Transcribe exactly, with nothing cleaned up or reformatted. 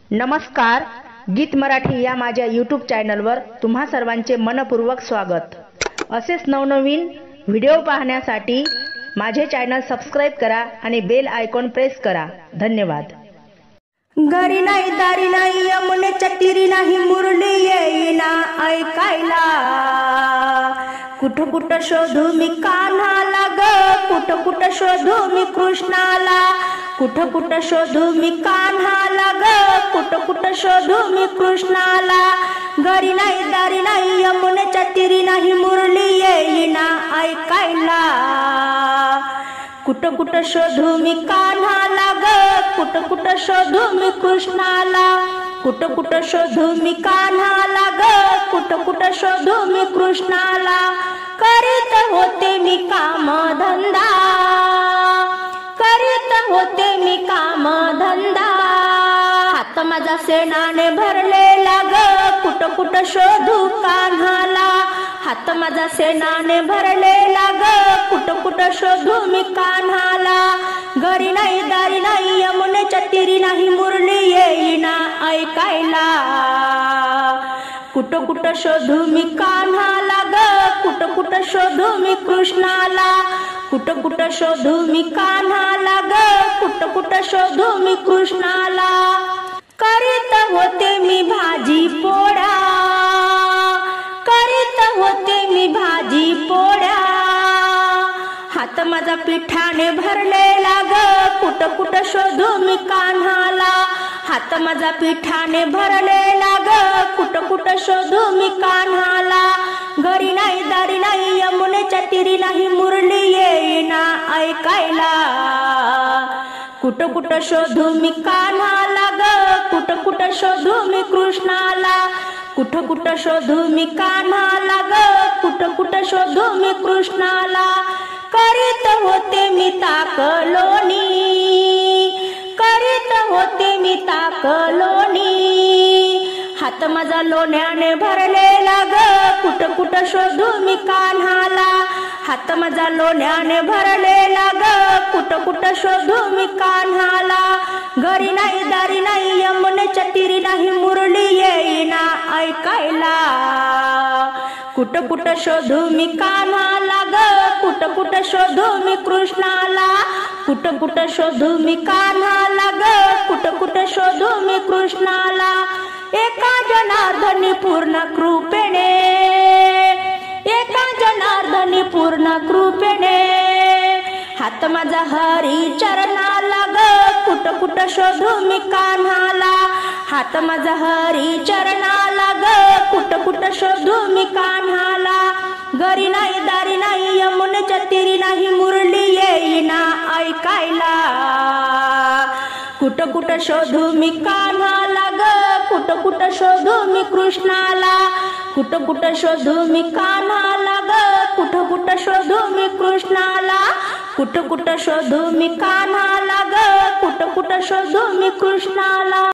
नमस्कार, गीत मराठी या माझ्या यूट्यूब चॅनलवर तुम्हा सर्वांचे मनपूर्वक स्वागत। असेच नवनवीन व्हिडिओ पाहण्यासाठी माझे चॅनल सबस्क्राइब करा आणि बेल आयकॉन प्रेस करा। धन्यवाद। घरी नाही दारी नाही यमुनेच्या तीरी नाही मुरली येईना ऐकायला, कुठं कुठं शोधू मी कान्हाला ग, कुठं कुठं शोधू मी कृष्णाला, कुठं कुठं शोधू मी कान्हाला ग, कुठं कुठं शोधू मी कृष्णाला। घरी नाही दारी नाही यमुनेच्या तीरी नाही मुरली येईना ऐकायला, कुठं कुठं शोधू मी कान्हाला ग, कुठं कुठं शोधू मी कृष्णाला, कुठं कुठं शोधू मी कान्हाला ग, कुठं कुठं शोधू मी कृष्णाला। करीत होते मी काम धंदा, करीत होते मी काम धंदा, हात माझा सेनाने भरलेला ग, कुठं कुठं शोधू कान्हाला, हात माझा सेनाने भरलेला ग, कुठं कुठं शोधू मी कान्हाला। घरी नाही दारी नाही यमुनेच्या तीरी नाही मुरली येईना ऐकायला, कुठं कुठं शोधू मी कान्हाला ग, कुठं कुठं शोधू मी कृष्णाला, कुठं कुठं शोधू मी कान्हाला ग, कुठं कुठं शोधू मी कृष्णाला। करीत होते मी भाजी पोळ्या, करीत होते मी भाजी पोळ्या, हात माझा पिठाने भरलेला ग, कुठं कुठं शोधू मी कान्हाला, हात माझा पिठाने भरलेला ग, कुठं कुठं शोधू मी कान्हाला। घरी नाही दारी नाही यमुनेच्या तीरी नाही मुरली येईना ऐकायला, कुठं कुठं शोधू मी कान्हाला ग, कुठं कुठं शोधू मी कृष्णाला, कुठं कुठं शोधू मी कान्हाला ग, कुठं कुठं शोधू मी कृष्णाला। करीत होते मी ताक लोणी, करीत होते मी ताक लोणी, हात माझा लोण्याने भरलेला ग, कुठं कुठं शोधू मी कान्हाला, हात माझा लोण्याने भरलेला ग, कुठं कुठं शोधू मी कान्हाला। घरी नाही दारी नाही यमुनेच्या तीरी नाही मुरली येईना ऐकायला, कुठं कुठं शोधू मी कान्हाला ग, कुठं कुठं शोधू मी कृष्णाला, कुठं कुठं शोधू मी कान्हाला ग, कुठं कुठं शोधू मी कृष्णाला। एका जनार्दनी पूर्ण कृपेने, एका जनार्दनी पूर्ण कृपेने, हात माझा हरी चरणाला ग, कुठं कुठं शोधू मी कान्हाला, हात माझा हरी चरणाला ग, कुठं कुठं शोधू मी कान्हाला। घरी नाही दारी नाही यमुनेच्या तीरी नाही मुरली येईना ऐकायला, कुठं कुठं शोधू मी कान्हाला ग, कुठं कुठं शोधू मी कृष्णाला, कुठं कुठं शोधू मी कान्हाला ग, कुठं कुठं शोधू मी कृष्णाला, कुठं कुठं शोधू मी कान्हाला ग, कुठं कुठं शोधू मी कृष्णाला।